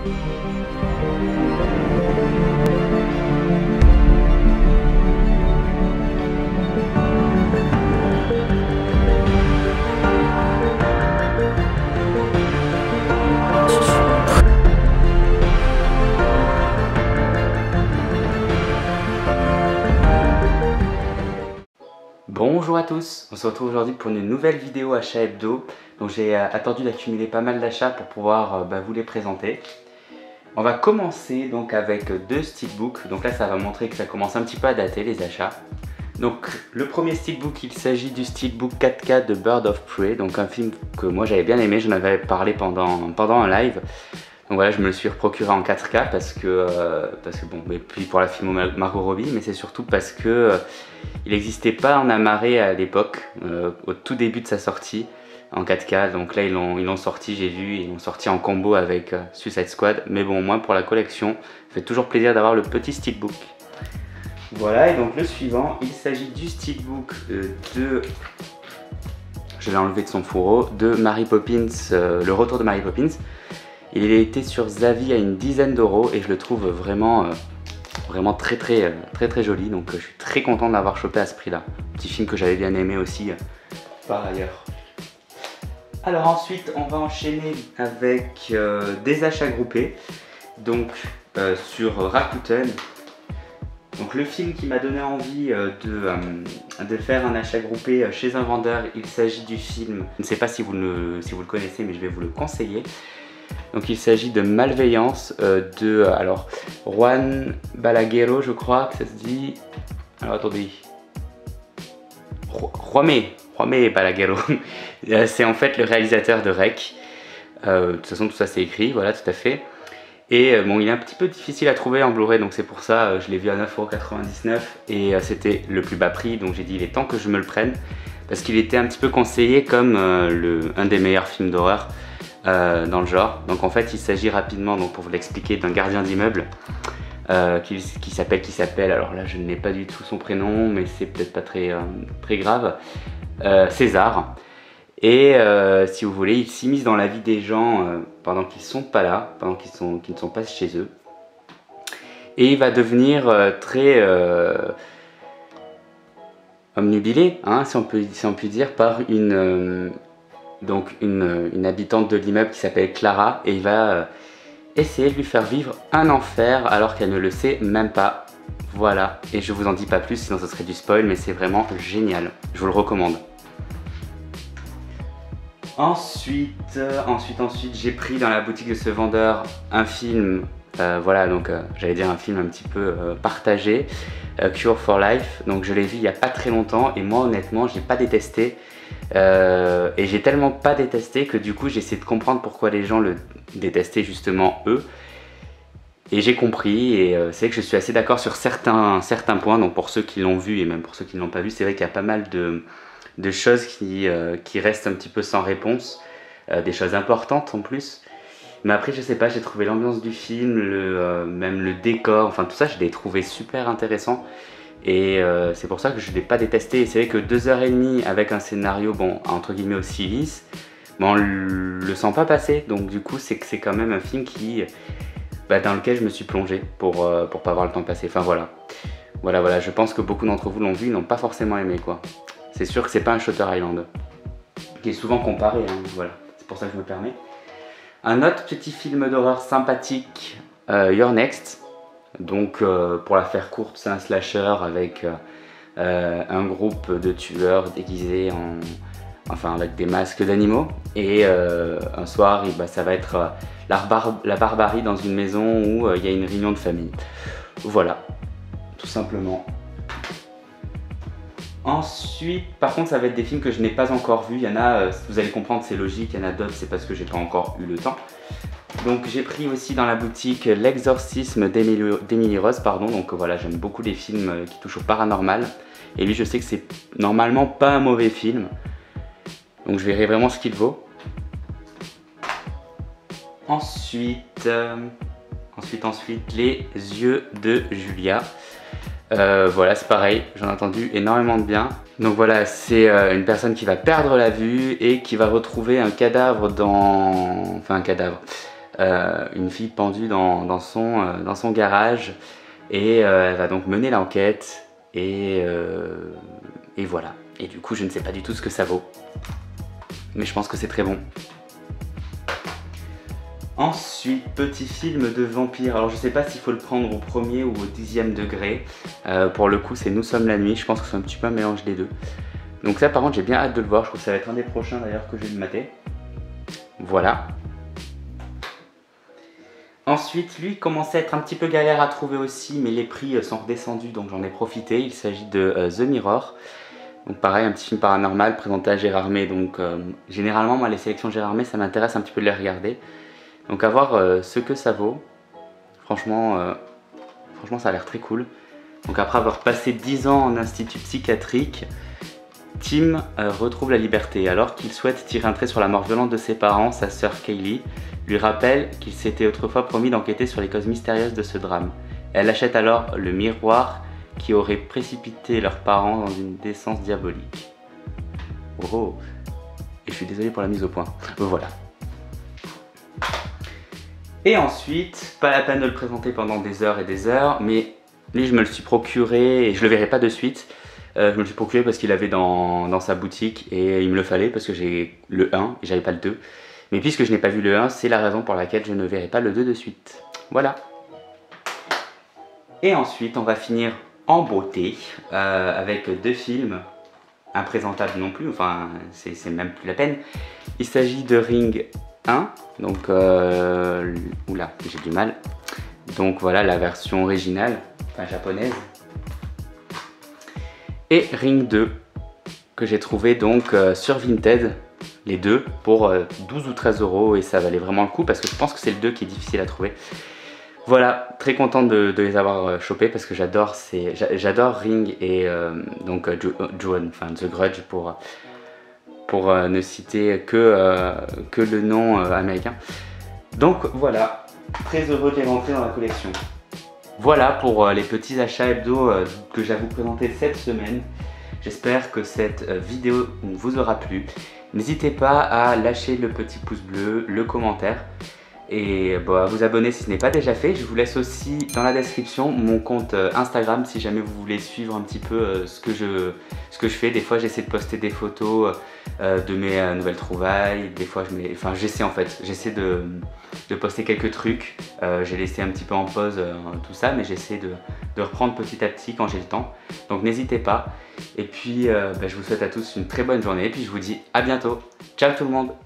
Bonjour à tous, on se retrouve aujourd'hui pour une nouvelle vidéo achat hebdo. Donc j'ai attendu d'accumuler pas mal d'achats pour pouvoir vous les présenter. On va commencer donc avec deux steelbooks. Donc là ça va montrer que ça commence un petit peu à dater les achats. Donc le premier steelbook, il s'agit du steelbook 4K de Birds of Prey. Donc un film que moi j'avais bien aimé, j'en avais parlé pendant un live. Donc voilà, je me le suis procuré en 4K parce que bon, et puis pour la film Margot Robbie, mais c'est surtout parce que il n'existait pas en Amaré à l'époque, au tout début de sa sortie en 4K. Donc là ils l'ont sorti, j'ai vu, ils l'ont sorti en combo avec Suicide Squad. Mais bon, au moins pour la collection, ça fait toujours plaisir d'avoir le petit steelbook. Voilà, et donc le suivant, il s'agit du steelbook de... Je l'ai enlevé de son fourreau, de Mary Poppins, le retour de Mary Poppins. Il a été sur Zavi à une dizaine d'euros et je le trouve vraiment très joli. Donc je suis très content de l'avoir chopé à ce prix là. Petit film que j'avais bien aimé aussi par ailleurs. Alors ensuite on va enchaîner avec des achats groupés. Donc sur Rakuten. Donc le film qui m'a donné envie de faire un achat groupé chez un vendeur, il s'agit du film, je ne sais pas si vous le connaissez mais je vais vous le conseiller. Donc il s'agit de Malveillance de Juan Balaguerro, je crois que ça se dit. Alors attendez. Juan Balaguerro. C'est en fait le réalisateur de Rec. De toute façon tout ça c'est écrit, voilà, tout à fait. Et bon, il est un petit peu difficile à trouver en Blu-ray, donc c'est pour ça je l'ai vu à 9,99 € et c'était le plus bas prix, donc j'ai dit il est temps que je me le prenne parce qu'il était un petit peu conseillé comme un des meilleurs films d'horreur dans le genre. Donc en fait il s'agit rapidement, donc pour vous l'expliquer, d'un gardien d'immeuble qui s'appelle, alors là je n'ai pas du tout son prénom mais c'est peut-être pas très grave, César. Et si vous voulez, il s'immisce dans la vie des gens pendant qu'ils sont pas là, pendant qu'ils ne sont pas chez eux. Et il va devenir très omnubilé, hein, si on peut dire, par une habitante de l'immeuble qui s'appelle Clara. Et il va essayer de lui faire vivre un enfer alors qu'elle ne le sait même pas. Voilà, et je vous en dis pas plus sinon ce serait du spoil, mais c'est vraiment génial, je vous le recommande. Ensuite, j'ai pris dans la boutique de ce vendeur un film, voilà, donc j'allais dire un film un petit peu partagé, Cure for Life. Donc je l'ai vu il n'y a pas très longtemps et moi honnêtement je n'ai pas détesté. Et j'ai tellement pas détesté que du coup j'ai essayé de comprendre pourquoi les gens le détestaient justement eux. Et j'ai compris et c'est que je suis assez d'accord sur certains points. Donc pour ceux qui l'ont vu et même pour ceux qui ne l'ont pas vu, c'est vrai qu'il y a pas mal de choses qui restent un petit peu sans réponse, des choses importantes en plus. Mais après je sais pas, j'ai trouvé l'ambiance du film, même le décor, enfin tout ça je l'ai trouvé super intéressant. Et c'est pour ça que je ne l'ai pas détesté. Et c'est vrai que 2h30 avec un scénario, bon, entre guillemets aussi lisse, bon, on le sent pas passer. Donc du coup c'est quand même un film dans lequel je me suis plongé pour pas voir le temps passer. Enfin voilà, je pense que beaucoup d'entre vous l'ont vu, ils n'ont pas forcément aimé quoi. C'est sûr que c'est pas un Shutter Island, qui est souvent comparé, hein, voilà, c'est pour ça que je me permets. Un autre petit film d'horreur sympathique, You're Next. Donc pour la faire courte, c'est un slasher avec un groupe de tueurs déguisés avec des masques d'animaux. Et un soir, ça va être la barbarie dans une maison où il y a une réunion de famille. Voilà, tout simplement. Ensuite, par contre, ça va être des films que je n'ai pas encore vus. Il y en a, vous allez comprendre, c'est logique. Il y en a d'autres, c'est parce que j'ai pas encore eu le temps. Donc j'ai pris aussi dans la boutique L'Exorcisme d'Emily Rose, pardon. Donc voilà, j'aime beaucoup les films qui touchent au paranormal. Et lui, je sais que c'est normalement pas un mauvais film. Donc je verrai vraiment ce qu'il vaut. Ensuite, Les Yeux de Julia. Voilà, c'est pareil, j'en ai entendu énormément de bien. Donc voilà, c'est une personne qui va perdre la vue et qui va retrouver un cadavre une fille pendue dans son garage, et elle va donc mener l'enquête, et voilà. Et du coup je ne sais pas du tout ce que ça vaut, mais je pense que c'est très bon. Ensuite, petit film de vampire. Alors je sais pas s'il faut le prendre au premier ou au 10e degré. Pour le coup c'est Nous sommes la nuit, je pense que c'est un petit peu un mélange des deux. Donc ça par contre j'ai bien hâte de le voir, je trouve que ça va être un des prochains d'ailleurs que je vais me mater. Voilà. Ensuite, lui commençait à être un petit peu galère à trouver aussi, mais les prix sont redescendus, donc j'en ai profité. Il s'agit de The Mirror. Donc pareil, un petit film paranormal présenté à Gérardmer. Donc généralement, moi les sélections Gérardmer, ça m'intéresse un petit peu de les regarder. Donc à voir ce que ça vaut. Franchement, ça a l'air très cool. Donc après avoir passé 10 ans en institut psychiatrique, Tim retrouve la liberté. Alors qu'il souhaite tirer un trait sur la mort violente de ses parents, sa sœur Kaylee lui rappelle qu'il s'était autrefois promis d'enquêter sur les causes mystérieuses de ce drame. Elle achète alors le miroir qui aurait précipité leurs parents dans une décence diabolique. Oh, et je suis désolé pour la mise au point. Voilà. Et ensuite, pas la peine de le présenter pendant des heures et des heures, mais lui je me le suis procuré et je le verrai pas de suite. Je me le suis procuré parce qu'il avait dans sa boutique et il me le fallait parce que j'ai le 1 et j'avais pas le 2. Mais puisque je n'ai pas vu le 1, c'est la raison pour laquelle je ne verrai pas le 2 de suite. Voilà. Et ensuite, on va finir en beauté avec deux films imprésentables non plus, enfin c'est même plus la peine. Il s'agit de Ring 1, donc oula, j'ai du mal. Donc voilà la version originale, enfin japonaise. Et Ring 2 que j'ai trouvé donc sur Vinted, les deux pour 12 ou 13 € et ça valait vraiment le coup parce que je pense que c'est le 2 qui est difficile à trouver. Voilà, très content de les avoir chopés parce que j'adore Ring et donc Ju-on, enfin The Grudge pour ne citer que le nom américain. Donc voilà, très heureux de les rentrer dans la collection. Voilà pour les petits achats hebdo que j'ai à vous présenter cette semaine. J'espère que cette vidéo vous aura plu. N'hésitez pas à lâcher le petit pouce bleu, le commentaire et à vous abonner si ce n'est pas déjà fait. Je vous laisse aussi dans la description mon compte Instagram si jamais vous voulez suivre un petit peu ce que je fais. Des fois j'essaie de poster des photos de mes nouvelles trouvailles. Des fois j'essaie de poster quelques trucs. J'ai laissé un petit peu en pause tout ça, mais j'essaie de reprendre petit à petit quand j'ai le temps. Donc n'hésitez pas. Et puis je vous souhaite à tous une très bonne journée et puis je vous dis à bientôt. Ciao tout le monde!